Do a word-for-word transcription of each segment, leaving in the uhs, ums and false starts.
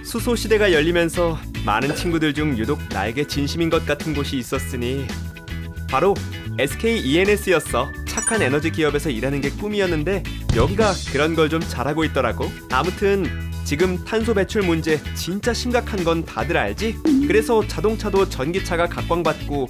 수소 시대가 열리면서 많은 친구들 중 유독 나에게 진심인 것 같은 곳이 있었으니 바로 에스케이이엔에스였어. 착한 에너지 기업에서 일하는 게 꿈이었는데 여기가 그런 걸 좀 잘하고 있더라고. 아무튼 지금 탄소 배출 문제 진짜 심각한 건 다들 알지? 그래서 자동차도 전기차가 각광받고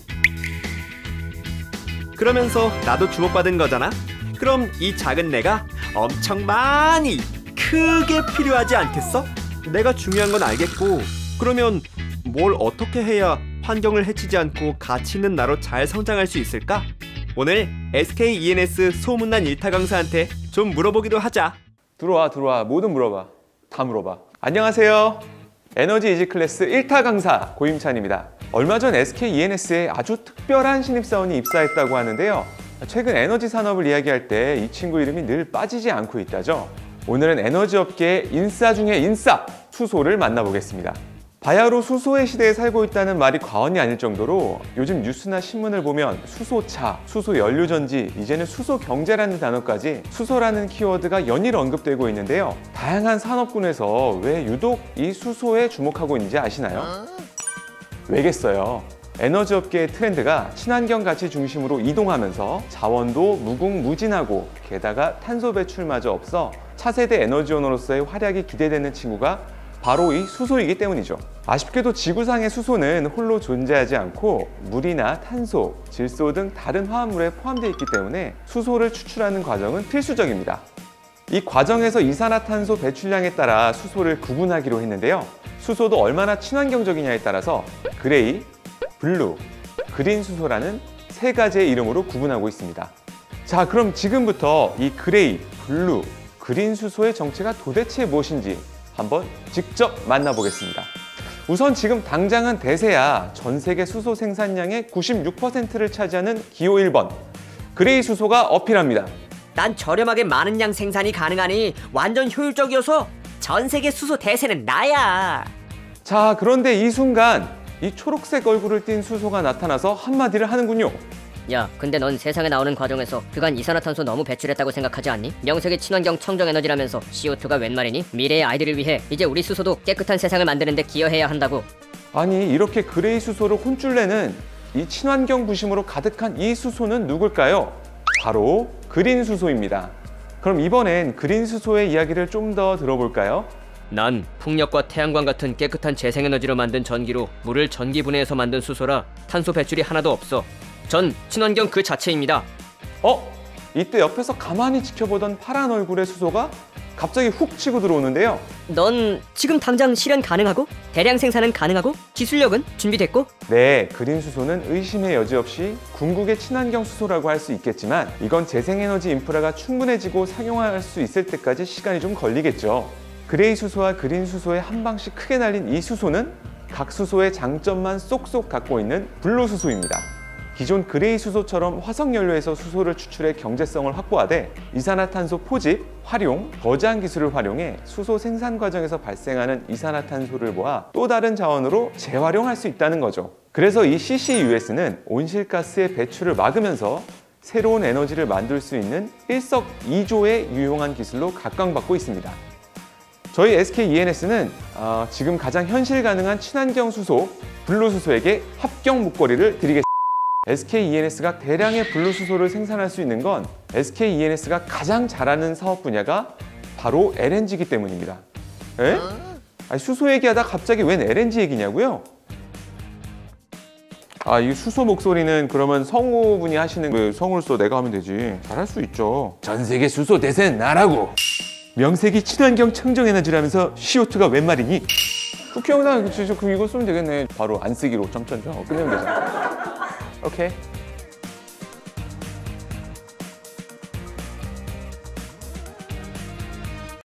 그러면서 나도 주목받은 거잖아. 그럼 이 작은 내가 엄청 많이 크게 필요하지 않겠어? 내가 중요한 건 알겠고 그러면 뭘 어떻게 해야 환경을 해치지 않고 가치 있는 나로 잘 성장할 수 있을까? 오늘 에스케이이엔에스 소문난 일타 강사한테 좀 물어보기도 하자. 들어와 들어와 뭐든 물어봐. 다 물어봐. 안녕하세요. 에너지 이지 클래스 일타 강사 고임찬입니다. 얼마 전 에스케이이엔에스에 아주 특별한 신입사원이 입사했다고 하는데요. 최근 에너지 산업을 이야기할 때 이 친구 이름이 늘 빠지지 않고 있다죠. 오늘은 에너지 업계의 인싸 중에 인싸, 수소를 만나보겠습니다. 바야흐로 수소의 시대에 살고 있다는 말이 과언이 아닐 정도로 요즘 뉴스나 신문을 보면 수소차, 수소연료전지, 이제는 수소경제라는 단어까지 수소라는 키워드가 연일 언급되고 있는데요. 다양한 산업군에서 왜 유독 이 수소에 주목하고 있는지 아시나요? 왜겠어요? 에너지 업계의 트렌드가 친환경 가치 중심으로 이동하면서 자원도 무궁무진하고 게다가 탄소 배출마저 없어 차세대 에너지원으로서의 활약이 기대되는 친구가 바로 이 수소이기 때문이죠. 아쉽게도 지구상의 수소는 홀로 존재하지 않고 물이나 탄소, 질소 등 다른 화합물에 포함되어 있기 때문에 수소를 추출하는 과정은 필수적입니다. 이 과정에서 이산화탄소 배출량에 따라 수소를 구분하기로 했는데요. 수소도 얼마나 친환경적이냐에 따라서 그레이, 블루, 그린 수소라는 세 가지의 이름으로 구분하고 있습니다. 자, 그럼 지금부터 이 그레이, 블루, 그린 수소의 정체가 도대체 무엇인지 한번 직접 만나보겠습니다. 우선 지금 당장은 대세야 전 세계 수소 생산량의 구십육 퍼센트를 차지하는 기호 일 번 그레이 수소가 어필합니다. 난 저렴하게 많은 양 생산이 가능하니 완전 효율적이어서 전 세계 수소 대세는 나야. 자, 그런데 이 순간 이 초록색 얼굴을 띤 수소가 나타나서 한마디를 하는군요. 야, 근데 넌 세상에 나오는 과정에서 그간 이산화탄소 너무 배출했다고 생각하지 않니? 명색이 친환경 청정에너지라면서 씨오투가 웬 말이니? 미래의 아이들을 위해 이제 우리 수소도 깨끗한 세상을 만드는 데 기여해야 한다고. 아니, 이렇게 그레이 수소를 혼쭐 내는 이 친환경 부심으로 가득한 이 수소는 누굴까요? 바로 그린 수소입니다. 그럼 이번엔 그린 수소의 이야기를 좀 더 들어볼까요? 난 풍력과 태양광 같은 깨끗한 재생에너지로 만든 전기로 물을 전기 분해해서 만든 수소라 탄소 배출이 하나도 없어. 전 친환경 그 자체입니다. 어? 이때 옆에서 가만히 지켜보던 파란 얼굴의 수소가 갑자기 훅 치고 들어오는데요. 넌 지금 당장 실현 가능하고 대량 생산은 가능하고 기술력은 준비됐고? 네, 그린 수소는 의심의 여지 없이 궁극의 친환경 수소라고 할 수 있겠지만 이건 재생에너지 인프라가 충분해지고 상용화할 수 있을 때까지 시간이 좀 걸리겠죠. 그레이 수소와 그린 수소의 한 방씩 크게 날린 이 수소는 각 수소의 장점만 쏙쏙 갖고 있는 블루 수소입니다. 기존 그레이 수소처럼 화석연료에서 수소를 추출해 경제성을 확보하되 이산화탄소 포집, 활용, 거제한 기술을 활용해 수소 생산 과정에서 발생하는 이산화탄소를 모아 또 다른 자원으로 재활용할 수 있다는 거죠. 그래서 이 씨씨유에스는 온실가스의 배출을 막으면서 새로운 에너지를 만들 수 있는 일석이조의 유용한 기술로 각광받고 있습니다. 저희 에스케이이엔에스는 어, 지금 가장 현실 가능한 친환경 수소, 블루 수소에게 합격 목걸이를 드리겠습니다. 에스케이이엔에스가 대량의 블루 수소를 생산할 수 있는 건 에스케이이엔에스가 가장 잘하는 사업 분야가 바로 엘엔지이기 때문입니다. 에? 아니, 수소 얘기하다 갑자기 웬 엘엔지 얘기냐고요? 아, 이 수소 목소리는 그러면 성우분이 하시는 그 성우로서 내가 하면 되지. 잘할 수 있죠. 전 세계 수소 대세는 나라고. 명색이 친환경 청정에너지라면서 씨오투가 웬 말이니? 국회의원장 그 이거 쓰면 되겠네. 바로 안 쓰기로 점점점 끝내면 되잖아. 오케이.